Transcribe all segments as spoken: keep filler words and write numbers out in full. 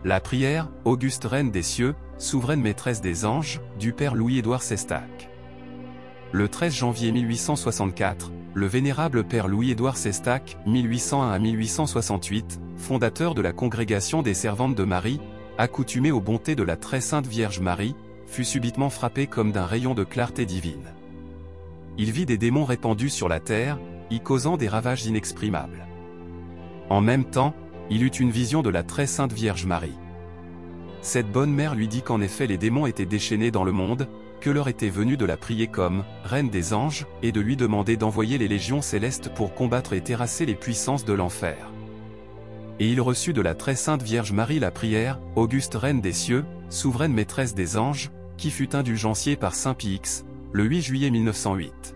La prière, auguste reine des cieux, souveraine maîtresse des anges, du père Louis-Édouard Sestac. Le treize janvier mille huit cent soixante-quatre, le vénérable père Louis-Édouard Sestac, mille huit cent un à mille huit cent soixante-huit, fondateur de la congrégation des servantes de Marie, accoutumé aux bontés de la très sainte Vierge Marie, fut subitement frappé comme d'un rayon de clarté divine. Il vit des démons répandus sur la terre, y causant des ravages inexprimables. En même temps, il eut une vision de la très sainte Vierge Marie. Cette bonne mère lui dit qu'en effet les démons étaient déchaînés dans le monde, que l'heure était venue de la prier comme « Reine des anges » et de lui demander d'envoyer les légions célestes pour combattre et terrasser les puissances de l'enfer. Et il reçut de la très sainte Vierge Marie la prière « Auguste Reine des cieux, souveraine maîtresse des anges » qui fut indulgenciée par saint Pie X, le huit juillet mille neuf cent huit.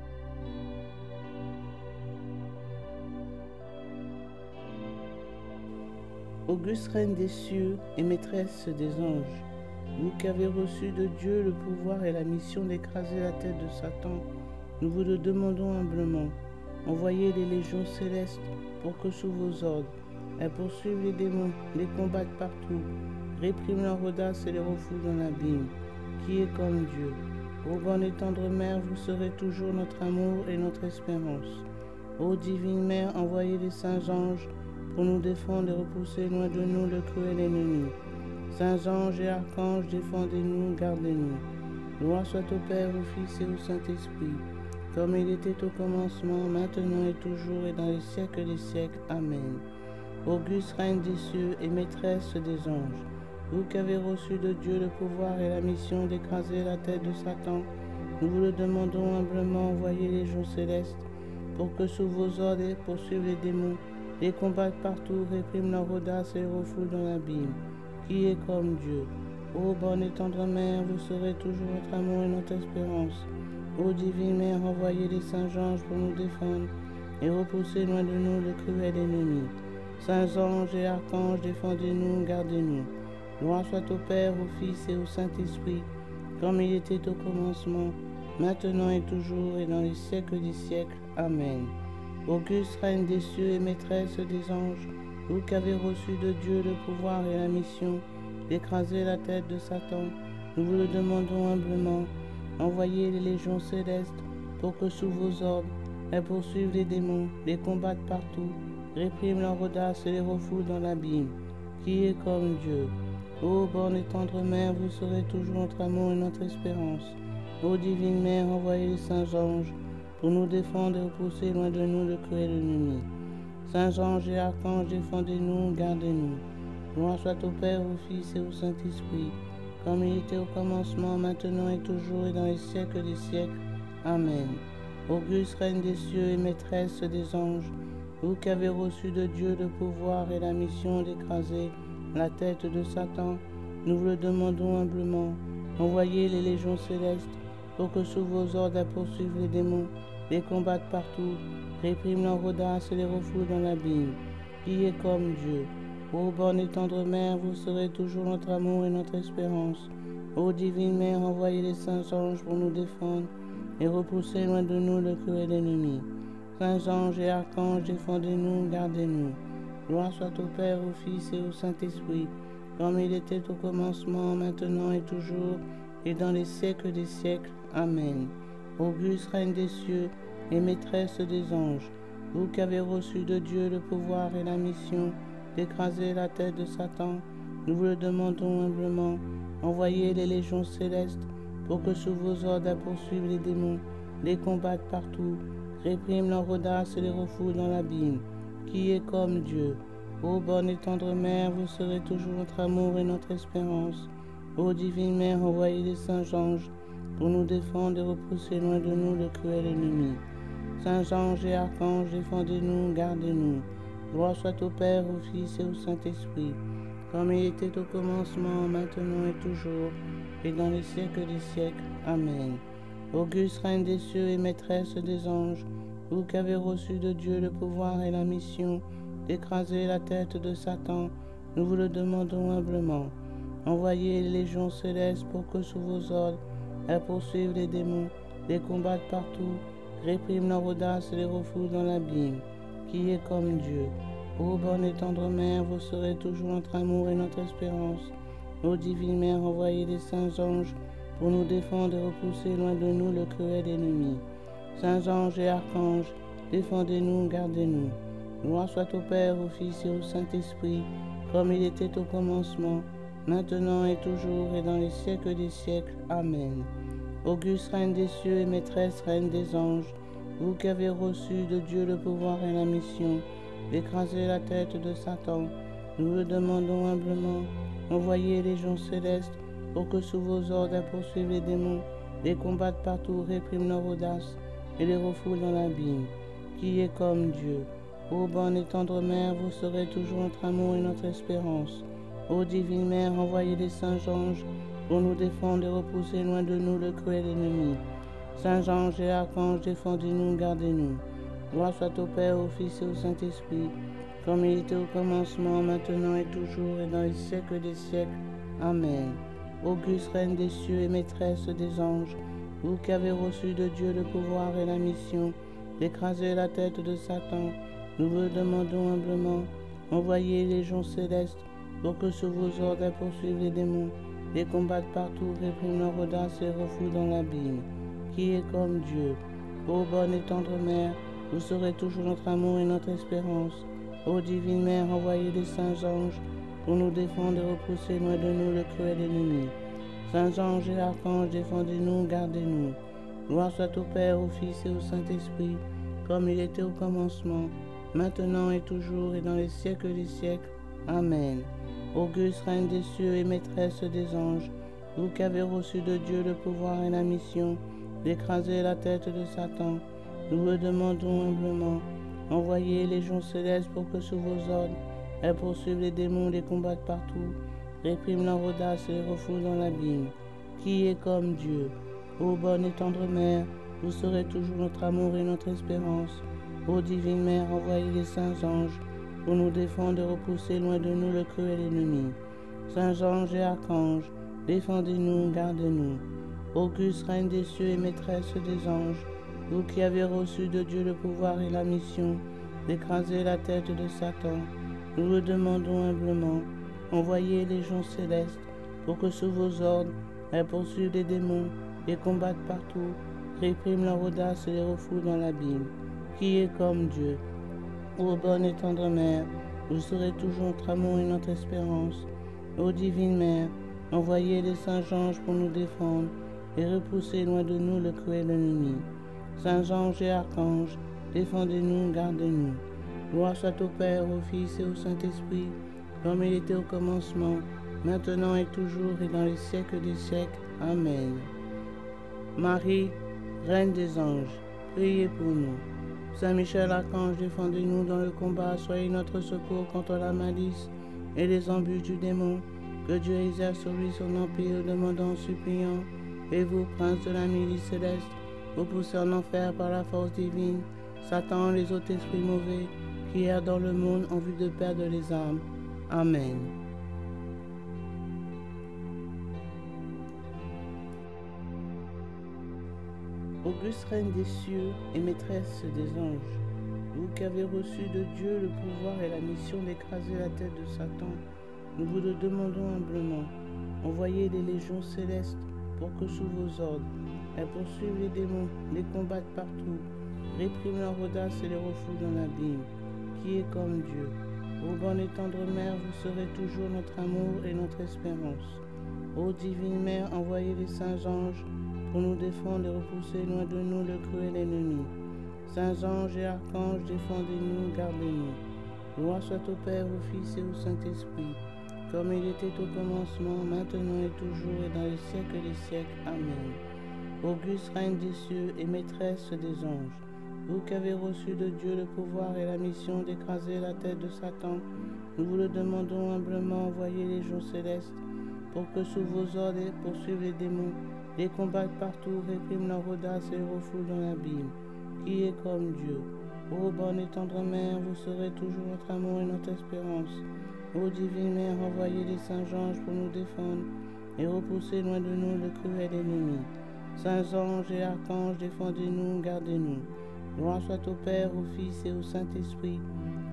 Auguste Reine des cieux et maîtresse des anges, vous qui avez reçu de Dieu le pouvoir et la mission d'écraser la tête de Satan, nous vous le demandons humblement. Envoyez les légions célestes pour que sous vos ordres, elles poursuivent les démons, les combattent partout, répriment leur audace et les refoulent dans l'abîme, qui est comme Dieu. Ô bonne et tendre Mère, vous serez toujours notre amour et notre espérance. Ô divine Mère, envoyez les saints anges pour nous défendre et repousser loin de nous le cruel ennemi. Saints anges et archanges, défendez-nous, gardez-nous. Gloire soit au Père, au Fils et au Saint-Esprit, comme il était au commencement, maintenant et toujours, et dans les siècles des siècles. Amen. Auguste Reine des cieux et maîtresse des anges, vous qui avez reçu de Dieu le pouvoir et la mission d'écraser la tête de Satan, nous vous le demandons humblement, envoyez les légions célestes, pour que sous vos ordres poursuivent les démons, les combattent partout, répriment leur audace et les refoulent dans l'abîme, qui est comme Dieu. Ô bonne et tendre Mère, vous serez toujours notre amour et notre espérance. Ô divine Mère, envoyez les saints anges pour nous défendre et repousser loin de nous le cruel ennemi. Saints anges et archanges, défendez-nous, gardez-nous. Gloire soit au Père, au Fils et au Saint-Esprit, comme il était au commencement, maintenant et toujours, et dans les siècles des siècles. Amen. Auguste Reine des cieux et maîtresse des anges, vous qui avez reçu de Dieu le pouvoir et la mission d'écraser la tête de Satan, nous vous le demandons humblement. Envoyez les légions célestes pour que sous vos ordres, elles poursuivent les démons, les combattent partout, répriment leur audace et les refoulent dans l'abîme, qui est comme Dieu. Ô bonne et tendre Mère, vous serez toujours notre amour et notre espérance. Ô divine Mère, envoyez les saints anges pour nous défendre et repousser loin de nous le cruel ennemi. Saints anges et archanges, défendez-nous, gardez-nous. Gloire soit au Père, au Fils et au Saint-Esprit, comme il était au commencement, maintenant et toujours, et dans les siècles des siècles. Amen. Auguste Reine des cieux et maîtresse des anges, vous qui avez reçu de Dieu le pouvoir et la mission d'écraser la tête de Satan, nous vous le demandons humblement. Envoyez les légions célestes pour que sous vos ordres elles poursuivent les démons, les combattent partout, répriment leur audace et les refoulent dans l'abîme, qui est comme Dieu. Ô bonne et tendre Mère, vous serez toujours notre amour et notre espérance. Ô divine Mère, envoyez les saints anges pour nous défendre et repousser loin de nous le cruel ennemi. Saints anges et archanges, défendez-nous, gardez-nous. Gloire soit au Père, au Fils et au Saint-Esprit, comme il était au commencement, maintenant et toujours, et dans les siècles des siècles. Amen. Auguste Reine des cieux et maîtresse des anges, vous qui avez reçu de Dieu le pouvoir et la mission d'écraser la tête de Satan, nous vous le demandons humblement. Envoyez les légions célestes pour que sous vos ordres elles poursuivent les démons, les combattent partout, répriment leur audace et les refoulent dans l'abîme, qui est comme Dieu. Ô bonne et tendre Mère, vous serez toujours notre amour et notre espérance. Ô divine Mère, envoyez les saints anges pour nous défendre et repousser loin de nous le cruel ennemi. Saints anges et archanges, défendez-nous, gardez-nous. Gloire soit au Père, au Fils et au Saint-Esprit, comme il était au commencement, maintenant et toujours, et dans les siècles des siècles. Amen. Auguste Reine des cieux et maîtresse des anges, vous qui avez reçu de Dieu le pouvoir et la mission d'écraser la tête de Satan, nous vous le demandons humblement. Envoyez les légions célestes pour que sous vos ordres, elles poursuivent les démons, les combattent partout, répriment leur audace et les refoulent dans l'abîme, qui est comme Dieu. Ô bonne et tendre Mère, vous serez toujours notre amour et notre espérance. Ô divine Mère, envoyez les saints anges pour nous défendre et repousser loin de nous le cruel ennemi. Saints anges et archanges, défendez-nous, gardez-nous. Gloire soit au Père, au Fils et au Saint-Esprit, comme il était au commencement, maintenant et toujours et dans les siècles des siècles. Amen. Auguste Reine des cieux et maîtresse Reine des anges, vous qui avez reçu de Dieu le pouvoir et la mission d'écraser la tête de Satan, nous le demandons humblement, envoyez les légions célestes pour que sous vos ordres poursuivent les démons, les combattent partout, répriment leur audace et les refoulent dans l'abîme. Qui est comme Dieu? Ô bonne et tendre Mère, vous serez toujours notre amour et notre espérance. Ô divine Mère, envoyez les saints anges pour nous défendre et repousser loin de nous le cruel ennemi. Saints anges et archanges, défendez-nous, gardez-nous. Gloire soit au Père, au Fils et au Saint-Esprit, comme il était au commencement, maintenant et toujours, et dans les siècles des siècles. Amen. Auguste Reine des cieux et maîtresse des anges, vous qui avez reçu de Dieu le pouvoir et la mission d'écraser la tête de Satan, nous vous demandons humblement, envoyez les légions célestes pour que sous vos ordres poursuivent les démons, les combattent partout, répriment leur audace et refoulent dans l'abîme. Qui est comme Dieu? Ô bonne et tendre Mère, vous serez toujours notre amour et notre espérance. Ô divine Mère, envoyez les saints anges pour nous défendre et repousser loin de nous le cruel ennemi. Saints anges et archanges, défendez-nous, gardez-nous. Gloire soit au Père, au Fils et au Saint-Esprit, comme il était au commencement, maintenant et toujours et dans les siècles des siècles. Amen. Auguste Reine des cieux et maîtresse des anges, vous qui avez reçu de Dieu le pouvoir et la mission d'écraser la tête de Satan, nous vous demandons humblement, envoyez les légions célestes pour que sous vos ordres, elles poursuivent les démons, les combattent partout, répriment leur audace et les refoulent dans l'abîme. Qui est comme Dieu? Ô bonne et tendre Mère, vous serez toujours notre amour et notre espérance. Ô divine Mère, envoyez les saints anges pour nous défendre et repousser loin de nous le cruel ennemi. Saints anges et archanges, défendez-nous, gardez-nous. Auguste Reine des cieux et maîtresse des anges, vous qui avez reçu de Dieu le pouvoir et la mission d'écraser la tête de Satan, nous le demandons humblement, envoyez les légions célestes pour que sous vos ordres, elles poursuivent les démons, les combattent partout, répriment leur audace et les refoulent dans l'abîme. Qui est comme Dieu? Ô bonne et tendre Mère, vous serez toujours notre amour et notre espérance. Ô divine Mère, envoyez les saints anges pour nous défendre et repousser loin de nous le cruel ennemi. Saints anges et archanges, défendez-nous, gardez-nous. Gloire soit au Père, au Fils et au Saint-Esprit, comme il était au commencement, maintenant et toujours et dans les siècles des siècles. Amen. Marie, Reine des anges, priez pour nous. Saint Michel Archange, défendez-nous dans le combat, soyez notre secours contre la malice et les embûches du démon. Que Dieu exerce sur lui son empire, demandant, suppliant. Et vous, prince de la milice céleste, vous poussez en enfer par la force divine, Satan, les autres esprits mauvais, qui errent dans le monde en vue de perdre les âmes. Amen. Auguste Reine des cieux et maîtresse des anges, vous qui avez reçu de Dieu le pouvoir et la mission d'écraser la tête de Satan, nous vous le demandons humblement. Envoyez les légions célestes pour que sous vos ordres, elles poursuivent les démons, les combattent partout, répriment leur audace et les refoulent dans l'abîme. Qui est comme Dieu? Ô bonne et tendre Mère, vous serez toujours notre amour et notre espérance. Ô divine Mère, envoyez les saints anges pour nous défendre et repousser loin de nous le cruel ennemi. Saints anges et archanges, défendez-nous, gardez-nous. Gloire soit au Père, au Fils et au Saint-Esprit, comme il était au commencement, maintenant et toujours et dans les siècles des siècles. Amen. Auguste Reine des cieux et maîtresse des anges, vous qui avez reçu de Dieu le pouvoir et la mission d'écraser la tête de Satan, nous vous le demandons humblement, envoyez les légions célestes pour que sous vos ordres poursuivent les démons, les combattent partout, répriment leur audace et les refoulent dans l'abîme. Qui est comme Dieu? Ô bonne et tendre Mère, vous serez toujours notre amour et notre espérance. Ô divine Mère, envoyez les saints anges pour nous défendre et repousser loin de nous le cruel ennemi. Saints anges et archanges, défendez-nous, gardez-nous. Gloire soit au Père, au Fils et au Saint-Esprit,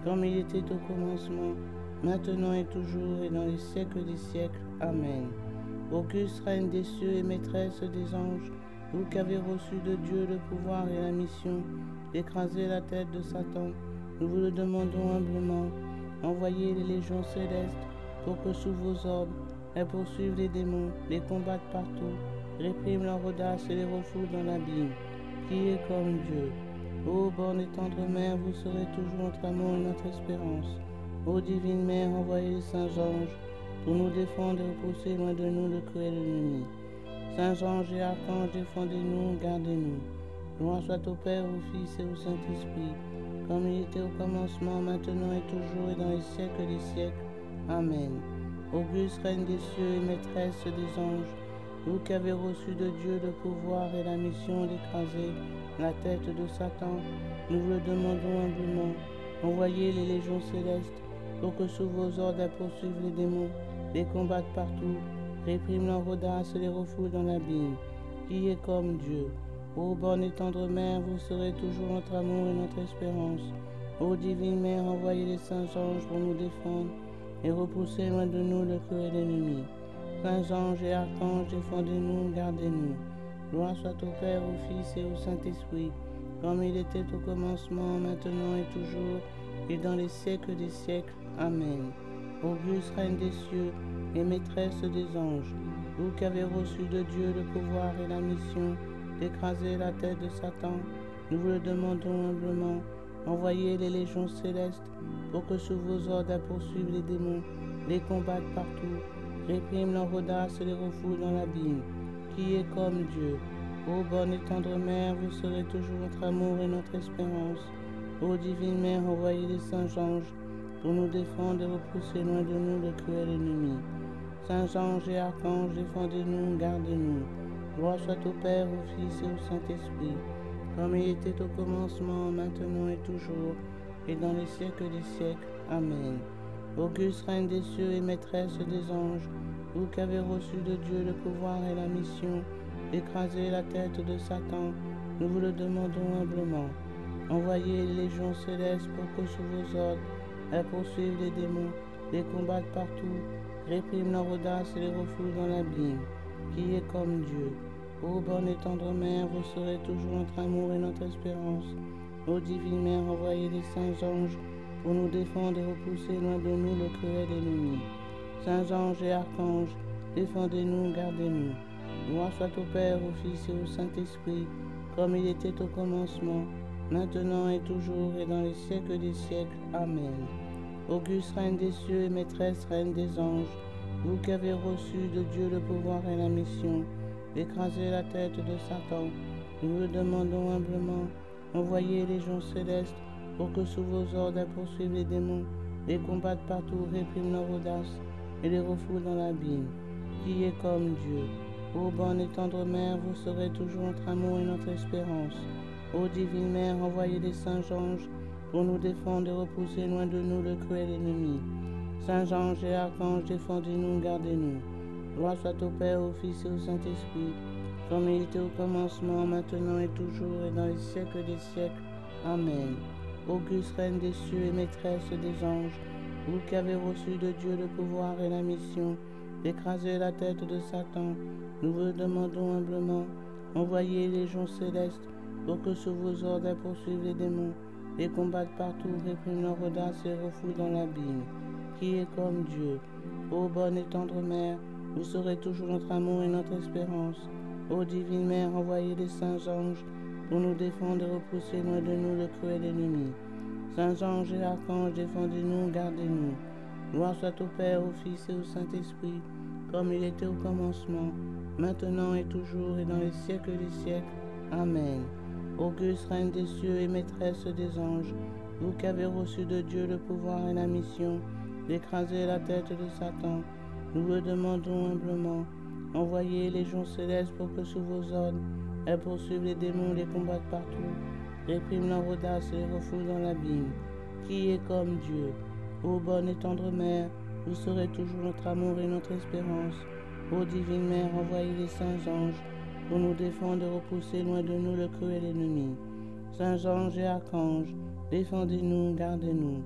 comme il était au commencement, maintenant et toujours, et dans les siècles des siècles. Amen. Auguste Reine des cieux et maîtresse des anges, vous qui avez reçu de Dieu le pouvoir et la mission d'écraser la tête de Satan, nous vous le demandons humblement. Envoyez les légions célestes pour que sous vos ordres, elles poursuivent les démons, les combattent partout, répriment leur audace et les refoulent dans l'abîme. Qui est comme Dieu? Ô bonne et tendre mère, vous serez toujours notre amour et notre espérance. Ô divine mère, envoyez les saints anges pour nous défendre et repousser loin de nous le cruel ennemi. Saints anges et archanges, défendez-nous, gardez-nous. Gloire soit au Père, au Fils et au Saint-Esprit, comme il était au commencement, maintenant et toujours, et dans les siècles des siècles. Amen. Auguste Reine des cieux et maîtresse des anges, vous qui avez reçu de Dieu le pouvoir et la mission d'écraser la tête de Satan, nous vous le demandons humblement. Envoyez les légions célestes pour que sous vos ordres elles poursuivent les démons, les combattent partout, répriment leur audace et les refoulent dans l'abîme. Qui est comme Dieu? Ô bonne et tendre mère, vous serez toujours notre amour et notre espérance. Ô divine mère, envoyez les saints anges pour nous défendre et repousser loin de nous le cruel ennemi. Saints anges et archanges, défendez-nous, gardez-nous. Gloire soit au Père, au Fils et au Saint-Esprit, comme il était au commencement, maintenant et toujours, et dans les siècles des siècles. Amen. Auguste Reine des cieux et maîtresse des anges, vous qui avez reçu de Dieu le pouvoir et la mission d'écraser la tête de Satan, nous vous le demandons humblement. Envoyez les légions célestes pour que sous vos ordres elles poursuivent les démons, les combattent partout, répriment leur audace et les refoulent dans l'abîme. Qui est comme Dieu? Ô bonne et tendre mère, vous serez toujours notre amour et notre espérance. Ô divine mère, envoyez les saints anges pour nous défendre et repousser loin de nous le cruel ennemi. Saints anges et archanges, défendez-nous, gardez-nous. Gloire soit au Père, au Fils et au Saint-Esprit, comme il était au commencement, maintenant et toujours, et dans les siècles des siècles. Amen. Auguste Reine des cieux et maîtresse des anges, vous qui avez reçu de Dieu le pouvoir et la mission d'écraser la tête de Satan, nous vous le demandons humblement. Envoyez les légions célestes pour que sous vos ordres, elles poursuivent les démons, les combattent partout, répriment leur audace et les refoulent dans l'abîme. Qui est comme Dieu? Ô bonne et tendre mère, vous serez toujours notre amour et notre espérance. Ô divine mère, envoyez les saints anges pour nous défendre et repousser loin de nous le cruel ennemi. Saints anges et archanges, défendez-nous, gardez-nous. Gloire soit au Père, au Fils et au Saint-Esprit, comme il était au commencement, maintenant et toujours, et dans les siècles des siècles. Amen. Auguste Reine des cieux et maîtresse Reine des anges, vous qui avez reçu de Dieu le pouvoir et la mission d'écraser la tête de Satan, nous vous le demandons humblement. Envoyez les légions célestes pour que sous vos ordres elles poursuivent les démons, les combattent partout, répriment leur audace et les refoulent dans l'abîme. Qui est comme Dieu? Ô bonne et tendre mère, vous serez toujours notre amour et notre espérance. Ô divine mère, envoyez les saints anges pour nous défendre et repousser loin de nous le cruel ennemi. Saints anges et archanges, défendez-nous, gardez-nous. Gloire soit au Père, au Fils et au Saint-Esprit, comme il était au commencement, maintenant et toujours, et dans les siècles des siècles. Amen. Auguste Reine des cieux et maîtresse des anges, vous qui avez reçu de Dieu le pouvoir et la mission d'écraser la tête de Satan, nous vous le demandons humblement. Envoyez les légions célestes pour que sous vos ordres elles poursuivent les démons, les combattent partout, répriment leur audace et refoulent dans l'abîme. Qui est comme Dieu? Ô bonne et tendre mère, vous serez toujours notre amour et notre espérance. Ô divine mère, envoyez les saints anges pour nous défendre et repousser loin de nous le cruel ennemi. Saints anges et archanges, défendez-nous, gardez-nous. Gloire soit au Père, au Fils et au Saint-Esprit, comme il était au commencement, maintenant et toujours, et dans les siècles des siècles. Amen. Auguste Reine des cieux et maîtresse des anges, vous qui avez reçu de Dieu le pouvoir et la mission d'écraser la tête de Satan, nous le demandons humblement. Envoyez les légions célestes pour que sous vos ordres, elles poursuivent les démons, les combattent partout, répriment leur audace et les refoulent dans l'abîme. Qui est comme Dieu? Ô bonne et tendre mère, vous serez toujours notre amour et notre espérance. Ô divine mère, envoyez les saints anges pour nous défendre et repousser loin de nous le cruel ennemi. Saints anges et archanges, défendez-nous, gardez-nous.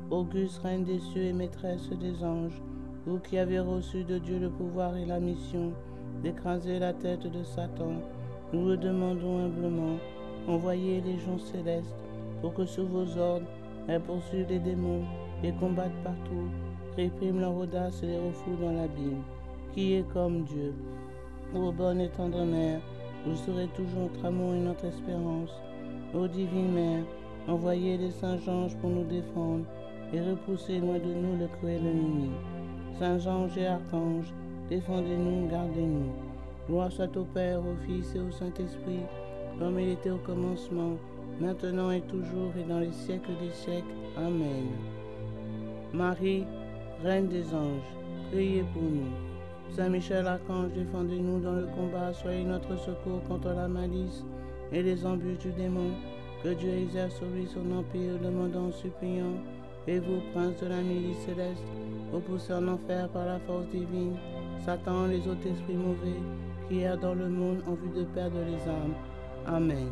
Auguste Reine des cieux et maîtresse des anges, vous qui avez reçu de Dieu le pouvoir et la mission d'écraser la tête de Satan, nous le demandons humblement. Envoyez les légions célestes pour que sous vos ordres, elles poursuivent les démons, les combattent partout, répriment leur audace et les refoulent dans l'abîme. Qui est comme Dieu? Ô bonne et tendre Mère, vous serez toujours notre amour et notre espérance. Ô divine Mère, envoyez les saints anges pour nous défendre et repoussez loin de nous le cruel ennemi. Saints anges et archanges, défendez-nous, gardez-nous. Gloire soit au Père, au Fils et au Saint-Esprit, comme il était au commencement, maintenant et toujours et dans les siècles des siècles. Amen. Marie, Reine des anges, priez pour nous. Saint Michel Archange, défendez-nous dans le combat, soyez notre secours contre la malice et les embûches du démon. Que Dieu exerce sur lui son empire, demandant, suppliant. Et vous, princes de la milice céleste, repoussez en enfer par la force divine Satan, les autres esprits mauvais qui errent dans le monde en vue de perdre les âmes. Amen.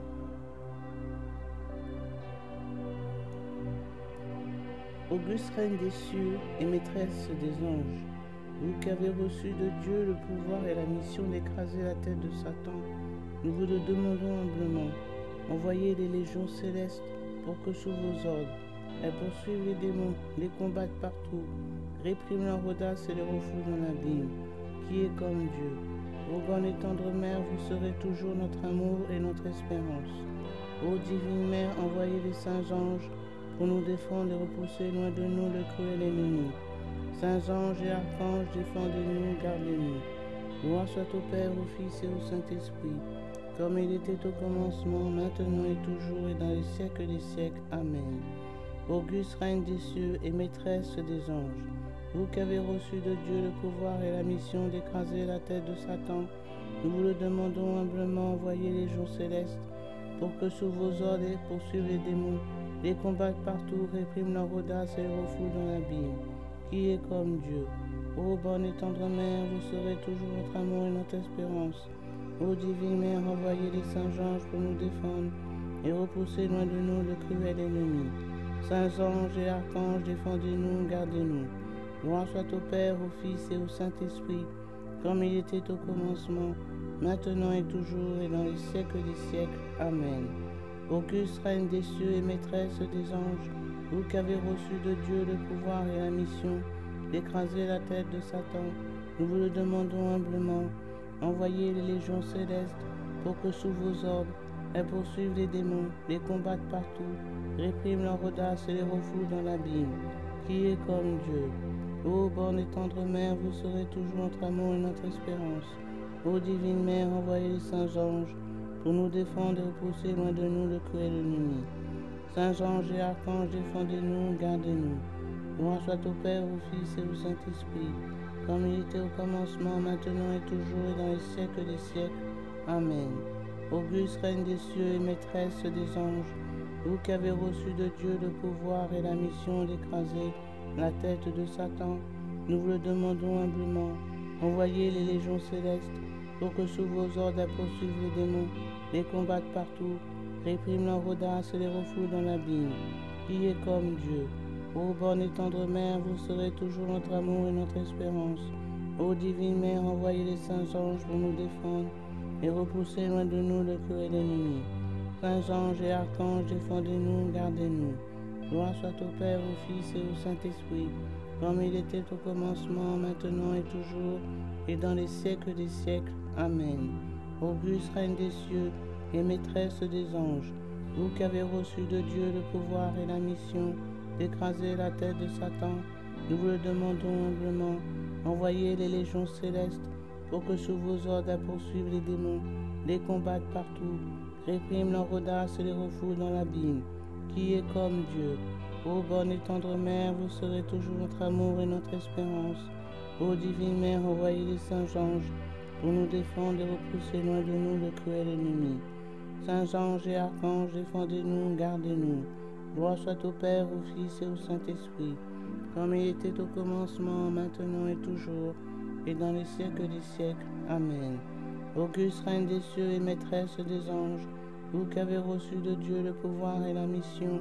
Auguste Reine des cieux et maîtresse des anges, vous qui avez reçu de Dieu le pouvoir et la mission d'écraser la tête de Satan, nous vous le demandons humblement. Envoyez les légions célestes pour que sous vos ordres, elles poursuivent les démons, les combattent partout, répriment leur audace et les refoulent dans l'abîme. Qui est comme Dieu? Ô bonne et tendre Mère, vous serez toujours notre amour et notre espérance. Ô divine Mère, envoyez les saints anges pour nous défendre et repousser loin de nous le cruel ennemi. Saints anges et archanges, défendez-nous, gardez-nous. Gloire soit au Père, au Fils et au Saint-Esprit, comme il était au commencement, maintenant et toujours et dans les siècles des siècles. Amen. Auguste Reine des cieux et maîtresse des anges, vous qui avez reçu de Dieu le pouvoir et la mission d'écraser la tête de Satan, nous vous le demandons humblement, envoyez les légions célestes pour que sous vos ordres poursuivent les démons, les combattent partout, répriment leur audace et les refoulent dans l'abîme. Qui est comme Dieu? Ô bonne et tendre Mère, vous serez toujours notre amour et notre espérance. Ô divine Mère, envoyez les saints anges pour nous défendre et repousser loin de nous le cruel ennemi. Saints anges et archanges, défendez-nous, gardez-nous. Gloire soit au Père, au Fils et au Saint-Esprit, comme il était au commencement, maintenant et toujours et dans les siècles des siècles. Amen. Auguste Reine des cieux et maîtresse des anges, vous qui avez reçu de Dieu le pouvoir et la mission d'écraser la tête de Satan, nous vous le demandons humblement. Envoyez les légions célestes pour que sous vos ordres, elles poursuivent les démons, les combattent partout, répriment leur audace et les refoulent dans l'abîme. Qui est comme Dieu? Ô bonne et tendre Mère, vous serez toujours notre amour et notre espérance. Ô divine Mère, envoyez les saints anges pour nous défendre et repousser loin de nous le cruel ennemi. Saints anges et archanges, défendez-nous, gardez-nous. Gloire soit au Père, au Fils et au Saint-Esprit, comme il était au commencement, maintenant et toujours et dans les siècles des siècles. Amen. Auguste Reine des cieux et maîtresse des anges, vous qui avez reçu de Dieu le pouvoir et la mission d'écraser la tête de Satan, nous vous le demandons humblement. Envoyez les légions célestes pour que sous vos ordres elles poursuivent les démons, les combattent partout, répriment leur audace et les refoulent dans l'abîme. Qui est comme Dieu? Ô bonne et tendre Mère, vous serez toujours notre amour et notre espérance. Ô divine Mère, envoyez les saints anges pour nous défendre et repousser loin de nous le cruel ennemi. Saints anges et archanges, défendez-nous, gardez-nous. Gloire soit au Père, au Fils et au Saint-Esprit, comme il était au commencement, maintenant et toujours, et dans les siècles des siècles. Amen. Auguste Reine des cieux et maîtresse des anges, vous qui avez reçu de Dieu le pouvoir et la mission d'écraser la tête de Satan, nous vous le demandons humblement. Envoyez les légions célestes pour que sous vos ordres elles poursuivent les démons, les combattent partout, répriment leur audace et les refoulent dans l'abîme. Qui est comme Dieu? Ô bonne et tendre Mère, vous serez toujours notre amour et notre espérance. Ô divine Mère, envoyez les saints anges pour nous défendre et repousser loin de nous le cruel ennemi. Saints anges et archanges, défendez-nous, gardez-nous. Gloire soit au Père, au Fils et au Saint-Esprit, comme il était au commencement, maintenant et toujours, et dans les siècles des siècles. Amen. Auguste Reine des cieux et maîtresse des anges, vous qui avez reçu de Dieu le pouvoir et la mission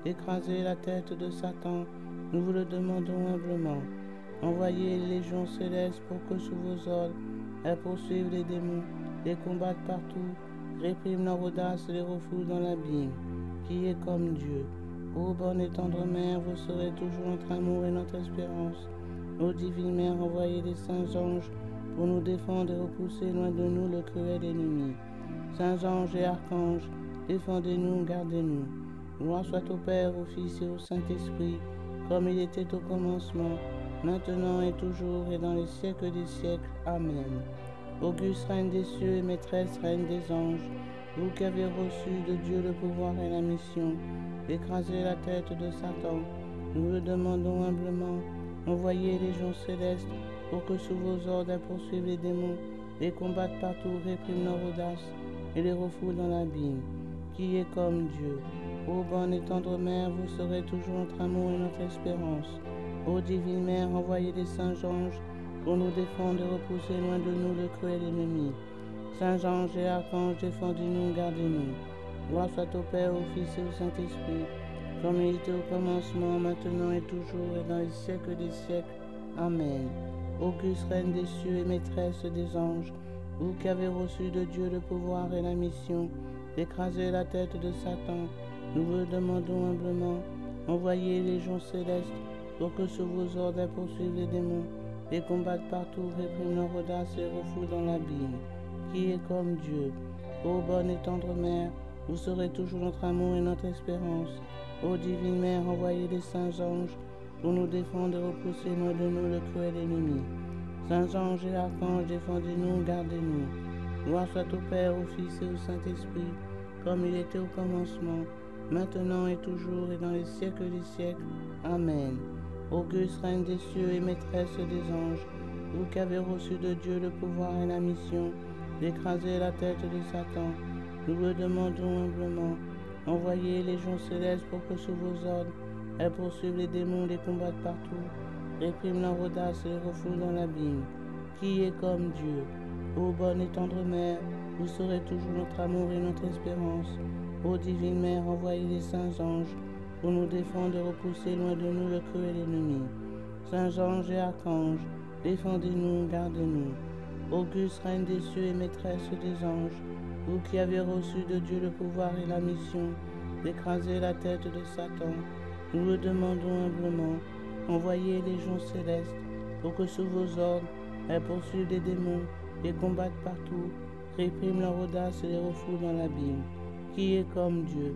d'écraser la tête de Satan, nous vous le demandons humblement. Envoyez les légions célestes pour que sous vos ordres, elles poursuivent les démons, les combattent partout, répriment leur audace et les refoulent dans l'abîme, qui est comme Dieu. Ô bonne et tendre mère, vous serez toujours notre amour et notre espérance. Ô divine mère, envoyez les saints anges pour nous défendre et repousser loin de nous le cruel ennemi. Saints anges et archanges, défendez-nous, gardez-nous. Gloire soit au Père, au Fils et au Saint-Esprit, comme il était au commencement, maintenant et toujours et dans les siècles des siècles. Amen. Auguste Reine des cieux et maîtresse Reine des anges, vous qui avez reçu de Dieu le pouvoir et la mission d'écraser la tête de Satan, nous le demandons humblement. Envoyez les légions célestes pour que sous vos ordres elles poursuivent les démons, les combattent partout, répriment leur audace et les refoulent dans l'abîme, qui est comme Dieu. Ô bonne et tendre mère, vous serez toujours notre amour et notre espérance. Ô divine mère, envoyez les saints anges pour nous défendre et repousser loin de nous le cruel ennemi. Saints anges et archanges, défendez-nous, gardez-nous. Gloire soit au Père, au Fils et au Saint-Esprit, comme il était au commencement, maintenant et toujours et dans les siècles des siècles. Amen. Auguste Reine des cieux et maîtresse des anges, vous qui avez reçu de Dieu le pouvoir et la mission d'écraser la tête de Satan, nous vous le demandons humblement. Envoyez les légions célestes pour que sous vos ordres elles poursuivent les démons, les combattent partout, répriment leur audace et les refoulent dans l'abîme, qui est comme Dieu. Ô bonne et tendre mère, vous serez toujours notre amour et notre espérance. Ô divine mère, envoyez les saints anges pour nous défendre et repousser loin de nous le cruel ennemi. Saints anges et archanges, défendez-nous, gardez-nous. Gloire soit au Père, au Fils et au Saint-Esprit, comme il était au commencement, maintenant et toujours et dans les siècles des siècles. Amen. Auguste Reine des cieux et maîtresse des anges, vous qui avez reçu de Dieu le pouvoir et la mission d'écraser la tête de Satan, nous le demandons humblement. Envoyez les légions célestes pour que sous vos ordres, elles poursuivent les démons, les combattent partout, répriment leur audace et les refoulent dans l'abîme, qui est comme Dieu. Ô bonne et tendre mère, vous serez toujours notre amour et notre espérance. Ô divine mère, envoyez les saints anges pour nous défendre et repousser loin de nous le cruel ennemi. Saints anges et archanges, défendez-nous, gardez-nous. Auguste Reine des cieux et maîtresse des anges, vous qui avez reçu de Dieu le pouvoir et la mission d'écraser la tête de Satan, nous le demandons humblement. Envoyez les légions célestes pour que sous vos ordres, elles poursuivent les démons, les combattent partout, répriment leur audace et les refoulent dans l'abîme, qui est comme Dieu.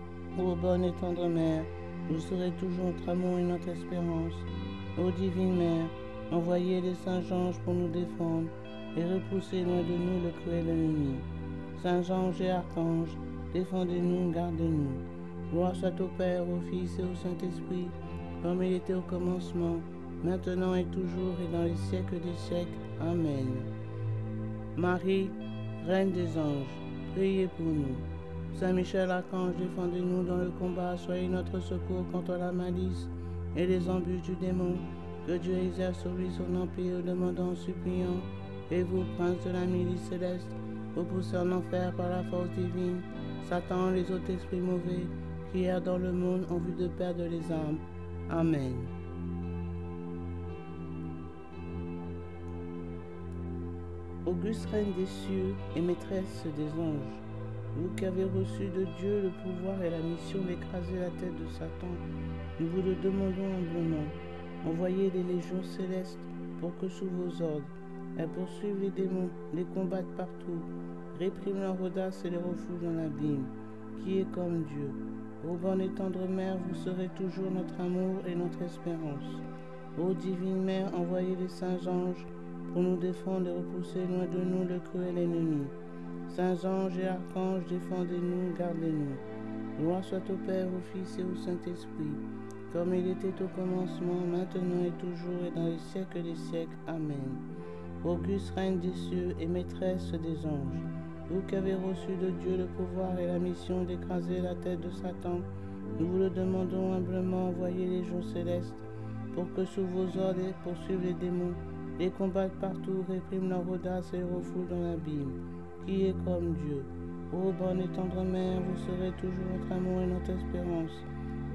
Ô bonne et tendre mère, vous serez toujours notre amour et notre espérance. Ô divine mère, envoyez les saints anges pour nous défendre et repousser loin de nous le cruel ennemi. Saints anges et archanges, défendez-nous, gardez-nous. Gloire soit au Père, au Fils et au Saint-Esprit, comme il était au commencement, maintenant et toujours et dans les siècles des siècles. Amen. Marie, Reine des anges, priez pour nous. Saint Michel Archange, défendez-nous dans le combat, soyez notre secours contre la malice et les embûches du démon. Que Dieu exerce sur lui son empire, demandant, suppliant, et vous, prince de la milice céleste, repoussez en enfer par la force divine Satan, les autres esprits mauvais qui errent dans le monde en vue de perdre les âmes. Amen. Auguste Reine des cieux et maîtresse des anges, vous qui avez reçu de Dieu le pouvoir et la mission d'écraser la tête de Satan, nous vous le demandons humblement. Envoyez les légions célestes pour que sous vos ordres, elles poursuivent les démons, les combattent partout, répriment leur audace et les refoulent dans l'abîme, qui est comme Dieu. Ô bonne et tendre mère, vous serez toujours notre amour et notre espérance. Ô divine mère, envoyez les saints anges pour nous défendre et repousser loin de nous le cruel ennemi. Saints anges et archanges, défendez-nous, gardez-nous. Gloire soit au Père, au Fils et au Saint-Esprit, comme il était au commencement, maintenant et toujours et dans les siècles des siècles. Amen. Auguste Reine des cieux et maîtresse des anges, vous qui avez reçu de Dieu le pouvoir et la mission d'écraser la tête de Satan, nous vous le demandons humblement. Envoyez les légions célestes pour que sous vos ordres poursuivent les démons, les combattent partout, répriment leur audace et les refoulent dans l'abîme, qui est comme Dieu. Ô bonne et tendre mère, vous serez toujours notre amour et notre espérance.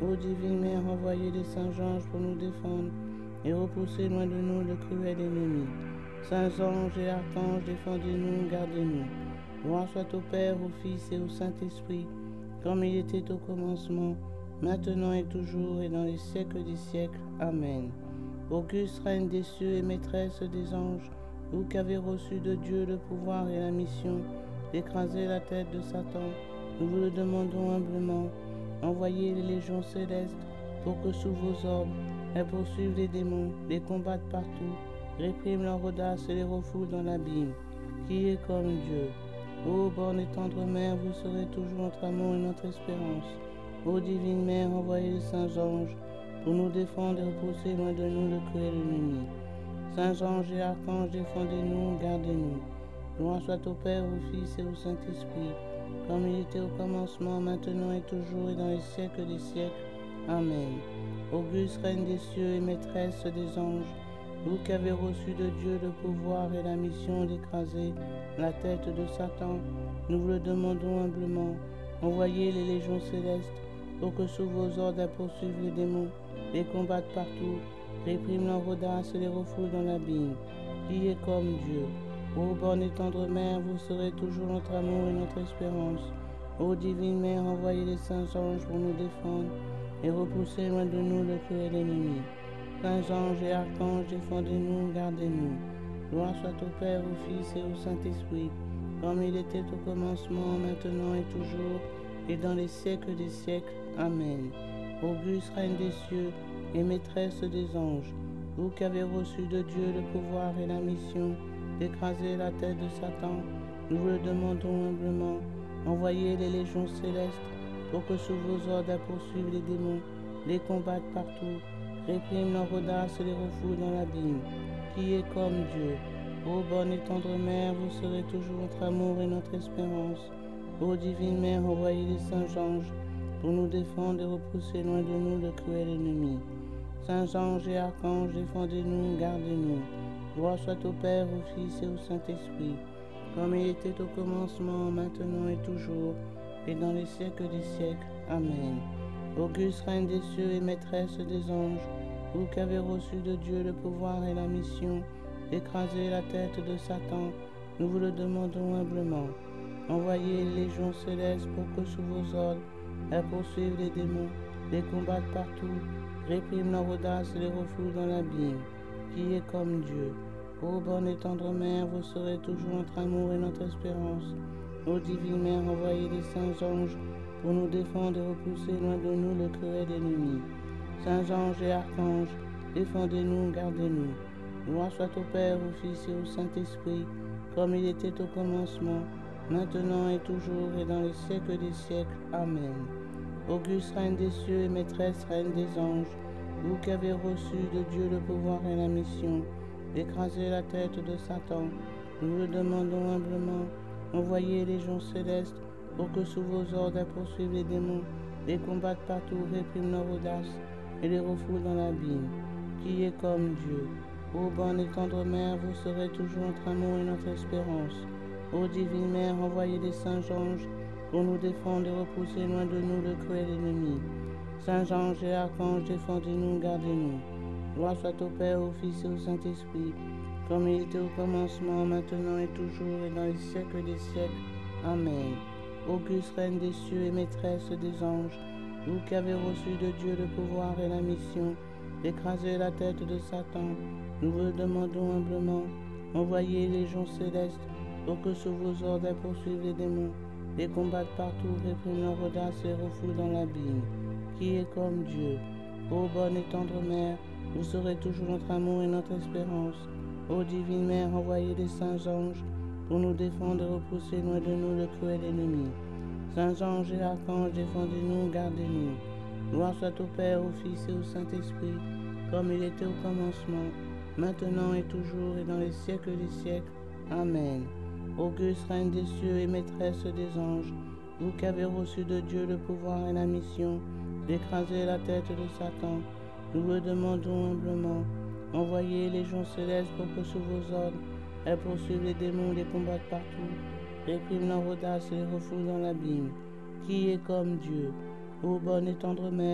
Ô divine Mère, envoyez les saints anges pour nous défendre et repoussez loin de nous le cruel ennemi. Saints anges et archanges, défendez-nous, gardez-nous. Gloire soit au Père, au Fils et au Saint-Esprit, comme il était au commencement, maintenant et toujours, et dans les siècles des siècles. Amen. Auguste Reine des cieux et maîtresse des anges, vous qui avez reçu de Dieu le pouvoir et la mission d'écraser la tête de Satan, nous vous le demandons humblement. Envoyez les légions célestes pour que sous vos ordres, elles poursuivent les démons, les combattent partout, répriment leur audace et les refoulent dans l'abîme. Qui est comme Dieu? Ô bonne et tendre Mère, vous serez toujours notre amour et notre espérance. Ô divine Mère, envoyez les saints anges pour nous défendre et repousser loin de nous le cruel ennemi. Saints anges et archanges, défendez-nous, gardez-nous. Gloire soit au Père, au Fils et au Saint-Esprit, comme il était au commencement, maintenant et toujours, et dans les siècles des siècles. Amen. Auguste Reine des cieux et maîtresse des anges, vous qui avez reçu de Dieu le pouvoir et la mission d'écraser la tête de Satan, nous vous le demandons humblement. Envoyez les légions célestes pour que sous vos ordres elles poursuivent les démons, les combattent partout, répriment leur audace et les refoulent dans l'abîme. Qui est comme Dieu? Ô bonne et tendre Mère, vous serez toujours notre amour et notre espérance. Ô divine Mère, envoyez les saints anges pour nous défendre et repousser loin de nous le cruel ennemi. Saints anges et archanges, défendez-nous, gardez-nous. Gloire soit au Père, au Fils et au Saint-Esprit, comme il était au commencement, maintenant et toujours, et dans les siècles des siècles. Amen. Auguste Reine des cieux et maîtresse des anges, vous qui avez reçu de Dieu le pouvoir et la mission d'écraser la tête de Satan, nous vous le demandons humblement. Envoyez les légions célestes pour que sous vos ordres elles poursuivent les démons, les combattent partout, répriment leur audace et les refoulent dans l'abîme. Qui est comme Dieu? Ô bonne et tendre Mère, vous serez toujours notre amour et notre espérance. Ô divine Mère, envoyez les saints anges pour nous défendre et repousser loin de nous le cruel ennemi. Saints anges et archanges, défendez-nous, gardez-nous. Gloire soit au Père, au Fils et au Saint-Esprit, comme il était au commencement, maintenant et toujours, et dans les siècles des siècles. Amen. Auguste Reine des cieux et maîtresse des anges, vous qui avez reçu de Dieu le pouvoir et la mission d'écraser la tête de Satan, nous vous le demandons humblement. Envoyez les légions célestes pour que sous vos ordres, elles poursuivent les démons, les combattent partout, répriment leur audace et les refoulent dans l'abîme. Qui est comme Dieu? Ô bonne et tendre Mère, vous serez toujours notre amour et notre espérance. Ô divine Mère, envoyez les saints anges pour nous défendre et repousser loin de nous le cruel ennemi. Saints anges et archanges, défendez-nous, gardez-nous. Gloire soit au Père, au Fils et au Saint-Esprit, comme il était au commencement, maintenant et toujours, et dans les siècles des siècles. Amen. Auguste Reine des cieux et maîtresse Reine des anges, vous qui avez reçu de Dieu le pouvoir et la mission d'écraser la tête de Satan, nous le demandons humblement. Envoyez les légions célestes pour que sous vos ordres elles poursuivent les démons, les combattent partout, répriment leur audace et les refoulent dans l'abîme. Qui est comme Dieu? Ô bonne et tendre Mère, vous serez toujours notre amour et notre espérance. Ô divine Mère, envoyez les saints anges pour nous défendre et repousser loin de nous le cruel ennemi. Saints anges et archanges, défendez-nous, gardez-nous. Gloire soit au Père, au Fils et au Saint-Esprit, comme il était au commencement, maintenant et toujours, et dans les siècles des siècles. Amen. Auguste Reine des cieux et maîtresse des anges, vous qui avez reçu de Dieu le pouvoir et la mission d'écraser la tête de Satan, nous vous le demandons humblement. Envoyez les légions célestes pour que sous vos ordres elles poursuivent les démons, les combattent partout, répriment leur audace et les refoulent dans l'abîme. Qui est comme Dieu? Ô bonne et tendre Mère, vous serez toujours notre amour et notre espérance. Ô divine Mère, envoyez les saints anges pour nous défendre et repousser loin de nous le cruel ennemi. Saints anges et archanges, défendez-nous, gardez-nous. Gloire soit au Père, au Fils et au Saint-Esprit, comme il était au commencement, maintenant et toujours, et dans les siècles des siècles. Amen. Auguste Reine des cieux et maîtresse des anges, vous qui avez reçu de Dieu le pouvoir et la mission d'écraser la tête de Satan, nous le demandons humblement. Envoyez les légions célestes pour que sous vos ordres, elles poursuivent les démons, les combattent partout, répriment leur audace et les refoulent dans l'abîme. Qui est comme Dieu? Ô bonne et tendre Mère,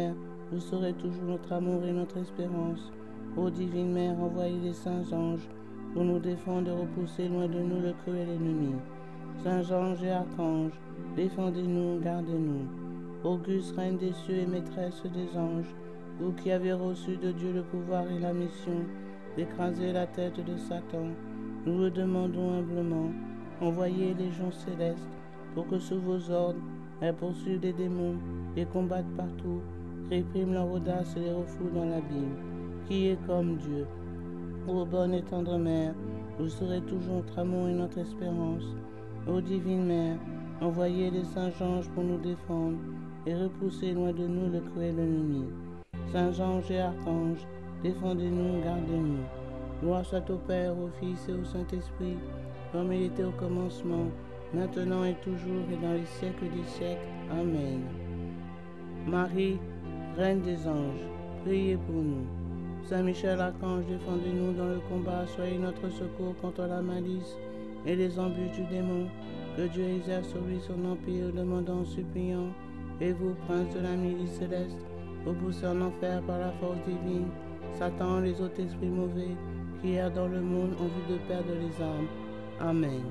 vous serez toujours notre amour et notre espérance. Ô divine Mère, envoyez les saints anges pour nous défendre et repousser loin de nous le cruel ennemi. Saints anges et archanges, défendez-nous, gardez-nous. Auguste Reine des cieux et maîtresse des anges, vous qui avez reçu de Dieu le pouvoir et la mission d'écraser la tête de Satan, nous le demandons humblement. Envoyez les légions célestes pour que sous vos ordres, elles poursuivent les démons, les combattent partout, répriment leur audace et les refoulent dans l'abîme. Qui est comme Dieu? Ô bonne et tendre Mère, vous serez toujours notre amour et notre espérance. Ô divine Mère, envoyez les saints anges pour nous défendre et repousser loin de nous le cruel ennemi. Saints anges et archanges, défendez-nous, gardez-nous. Gloire soit au Père, au Fils et au Saint-Esprit, comme il était au commencement, maintenant et toujours et dans les siècles des siècles. Amen. Marie, Reine des anges, priez pour nous. Saint Michel Archange, défendez-nous dans le combat, soyez notre secours contre la malice et les embûches du démon. Que Dieu exerce sur lui son empire, demandant, suppliant. Et vous, prince de la milice céleste, repoussez en enfer par la force divine Satan, les autres esprits mauvais qui errent dans le monde en vue de perdre les âmes. Amen.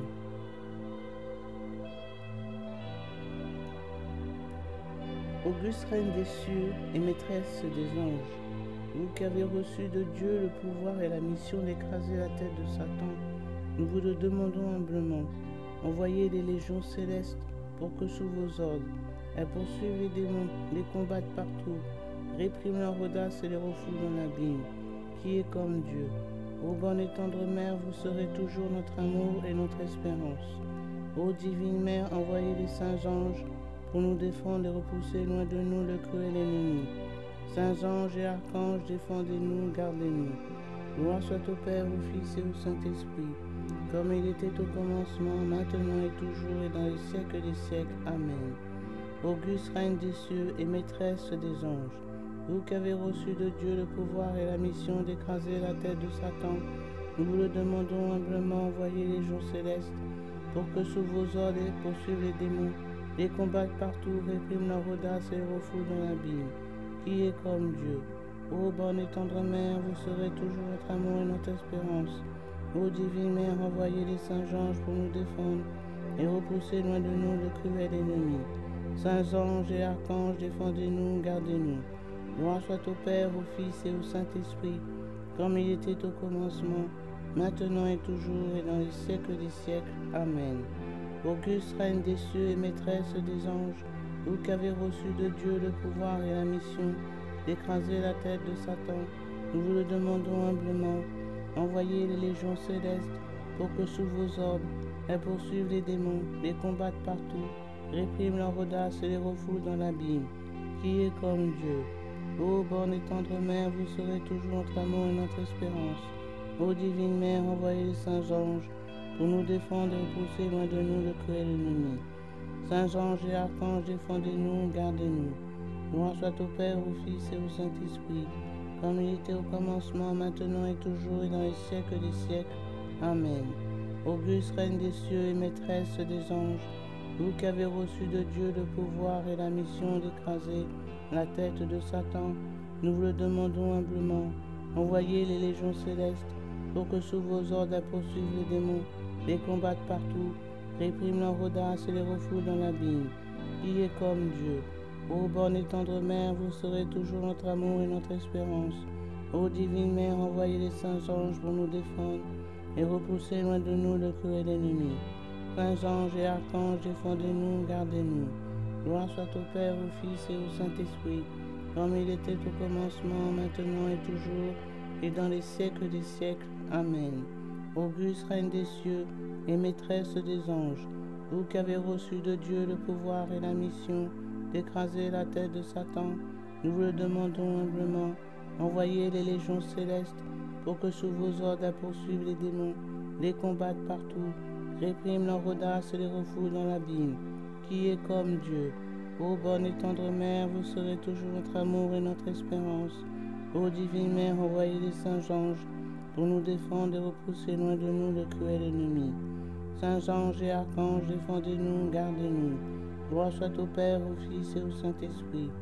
Auguste Reine des cieux et maîtresse des anges, vous qui avez reçu de Dieu le pouvoir et la mission d'écraser la tête de Satan, nous vous le demandons humblement. Envoyez les légions célestes pour que sous vos ordres, elles poursuivent les démons, les combattent partout, répriment leur audace et les refoulent dans l'abîme. Qui est comme Dieu? Ô bonne et tendre Mère, vous serez toujours notre amour et notre espérance. Ô divine Mère, envoyez les saints anges pour nous défendre et repousser loin de nous le cruel ennemi. Saints anges et archanges, défendez-nous, gardez-nous. Gloire soit au Père, au Fils et au Saint-Esprit, comme il était au commencement, maintenant et toujours et dans les siècles des siècles. Amen. Auguste Reine des cieux et maîtresse des anges, vous qui avez reçu de Dieu le pouvoir et la mission d'écraser la tête de Satan, nous vous le demandons humblement, envoyez les légions célestes pour que sous vos ordres poursuivent les démons, les combattent partout, répriment leur audace et les refoulent dans l'abîme. Qui est comme Dieu? Ô bonne et tendre Mère, vous serez toujours notre amour et notre espérance. Ô divine Mère, envoyez les saints anges pour nous défendre et repousser loin de nous le cruel ennemi. Saints anges et archanges, défendez-nous, gardez-nous. Gloire soit au Père, au Fils et au Saint-Esprit, comme il était au commencement, maintenant et toujours et dans les siècles des siècles. Amen. Auguste Reine des cieux et maîtresse des anges, vous qui avez reçu de Dieu le pouvoir et la mission d'écraser la tête de Satan, nous vous le demandons humblement. Envoyez les légions célestes pour que sous vos ordres, elles poursuivent les démons, les combattent partout, répriment leur audace et les refoulent dans l'abîme. Qui est comme Dieu? Ô bonne et tendre Mère, vous serez toujours notre amour et notre espérance. Ô divine Mère, envoyez les saints anges pour nous défendre et repousser loin de nous le cruel ennemi. Saints anges et archanges, défendez-nous, gardez-nous. Gloire soit au Père, au Fils et au Saint-Esprit, comme il était au commencement, maintenant et toujours et dans les siècles des siècles. Amen. Auguste Reine des cieux et maîtresse des anges, vous qui avez reçu de Dieu le pouvoir et la mission d'écraser la tête de Satan, nous vous le demandons humblement. Envoyez les légions célestes pour que sous vos ordres elles poursuivent les démons, les combattent partout, répriment leur audace et les refoulent dans l'abîme. Qui est comme Dieu? Ô bonne et tendre Mère, vous serez toujours notre amour et notre espérance. Ô divine Mère, envoyez les saints anges pour nous défendre et repousser loin de nous le cruel ennemi. Saints anges et archanges, défendez-nous, gardez-nous. Gloire soit au Père, au Fils et au Saint-Esprit, comme il était au commencement, maintenant et toujours, et dans les siècles des siècles. Amen. Auguste Reine des cieux et maîtresse des anges, vous qui avez reçu de Dieu le pouvoir et la mission d'écraser la tête de Satan, nous vous le demandons humblement. Envoyez les légions célestes pour que sous vos ordres elles poursuivent les démons, les combattent partout, répriment leur audace et les refoulent dans l'abîme. Qui est comme Dieu? Ô bonne et tendre Mère, vous serez toujours notre amour et notre espérance. Ô divine Mère, envoyez les saints anges pour nous défendre et repousser loin de nous le cruel ennemi. Saints anges et archanges, défendez-nous, gardez-nous. Gloire soit au Père, au Fils et au Saint-Esprit,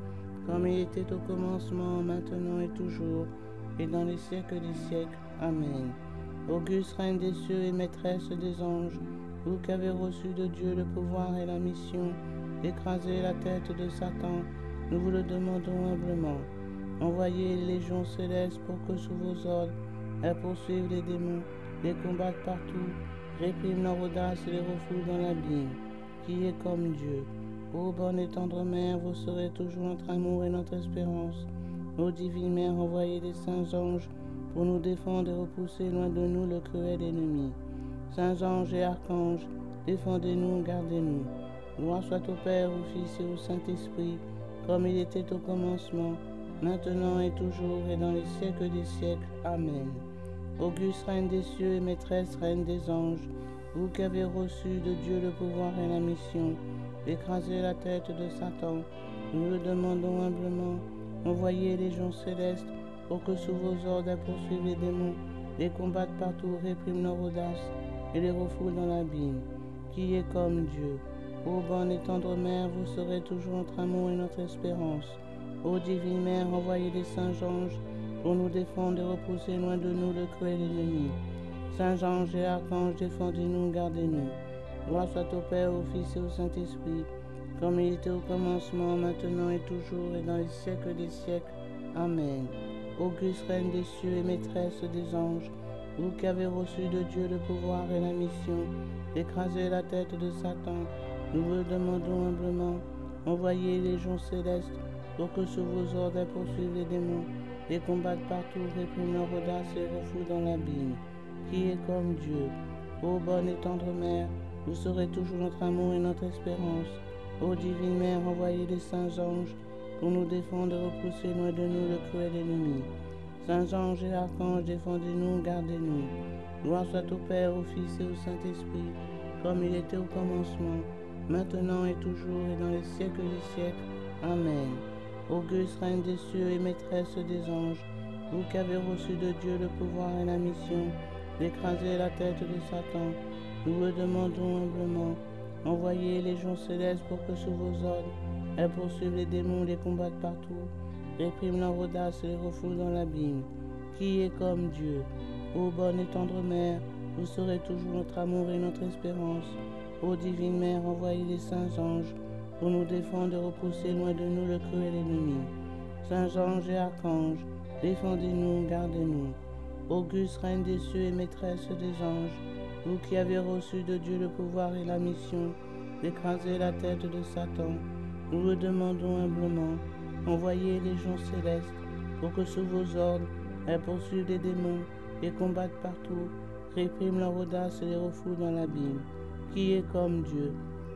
comme il était au commencement, maintenant et toujours, et dans les siècles des siècles. Amen. Auguste Reine des cieux et maîtresse des anges, vous qui avez reçu de Dieu le pouvoir et la mission d'écraser la tête de Satan, nous vous le demandons humblement. Envoyez les légions célestes pour que sous vos ordres, elles poursuivent les démons, les combattent partout, répriment leur audace et les refoulent dans l'abîme. Qui est comme Dieu? Ô bonne et tendre mère, vous serez toujours notre amour et notre espérance. Ô divine mère, envoyez les saints anges pour nous défendre et repousser loin de nous le cruel ennemi. Saints anges et archanges, défendez-nous, gardez-nous. Gloire soit au Père, au Fils et au Saint-Esprit, comme il était au commencement, maintenant et toujours, et dans les siècles des siècles. Amen. Auguste Reine des cieux et maîtresse Reine des anges, vous qui avez reçu de Dieu le pouvoir et la mission d'écraser la tête de Satan, nous le demandons humblement. Envoyez les légions célestes pour que sous vos ordres elles poursuivent les démons, les combattent partout, répriment leur audace et les refoulent dans l'abîme. Qui est comme Dieu? Ô bonne et tendre mère, vous serez toujours notre amour et notre espérance. Ô divine mère, envoyez les saints anges pour nous défendre et repousser loin de nous le cruel ennemi. Saints anges et archanges, défendez-nous, gardez-nous. Gloire soit au Père, au Fils et au Saint-Esprit, comme il était au commencement, maintenant et toujours, et dans les siècles des siècles. Amen. Auguste Reine des cieux et maîtresse des anges, vous qui avez reçu de Dieu le pouvoir et la mission d'écraser la tête de Satan, nous vous le demandons humblement. Envoyez les légions célestes pour que sous vos ordres elles poursuivent les démons, les combattent partout, répriment leur audace et les refoulent dans l'abîme. Qui est comme Dieu? Ô bonne et tendre mère, vous serez toujours notre amour et notre espérance. Ô divine mère, envoyez les saints anges pour nous défendre et repousser loin de nous le cruel ennemi. Saints anges et archanges, défendez-nous, gardez-nous. Gloire soit au Père, au Fils et au Saint-Esprit, comme il était au commencement, maintenant et toujours, et dans les siècles des siècles. Amen. Auguste Reine des cieux et maîtresse des anges, vous qui avez reçu de Dieu le pouvoir et la mission d'écraser la tête de Satan, nous vous le demandons humblement. Envoyez les légions célestes pour que sous vos ordres, elles poursuivent les démons, les combattent partout, répriment leur audace et les refoulent dans l'abîme. Qui est comme Dieu? Ô bonne et tendre mère, vous serez toujours notre amour et notre espérance. Ô divine mère, envoyez les saints anges pour nous défendre et repousser loin de nous le cruel ennemi. Saints anges et archanges, défendez-nous, gardez-nous. Auguste Reine des cieux et maîtresse des anges, vous qui avez reçu de Dieu le pouvoir et la mission d'écraser la tête de Satan, nous le demandons humblement. Envoyez les légions célestes pour que sous vos ordres, elles poursuivent les démons, les combattent partout, répriment leur audace et les refoulent dans l'abîme. Qui est comme Dieu?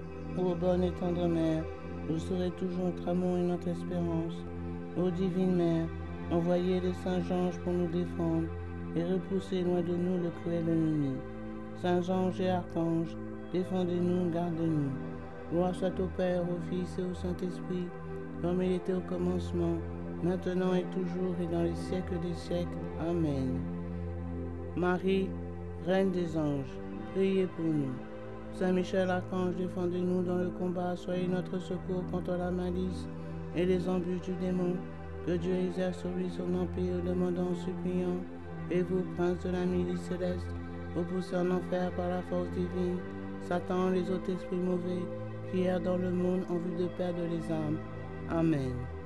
Ô bonne et tendre mère, vous serez toujours notre amour et notre espérance. Ô divine mère, envoyez les saints anges pour nous défendre et repousser loin de nous le cruel ennemi. Saints anges et archanges, défendez-nous, gardez-nous. Gloire soit au Père, au Fils et au Saint-Esprit, comme il était au commencement, maintenant et toujours, et dans les siècles des siècles. Amen. Marie, Reine des anges, priez pour nous. Saint Michel Archange, défendez-nous dans le combat, soyez notre secours contre la malice et les embûches du démon. Que Dieu exerce sur lui son empire, demandant en suppliant. Et vous, prince de la milice céleste, repoussez en enfer par la force divine Satan, les autres esprits mauvais qui errent dans le monde en vue de perdre les âmes. Amen.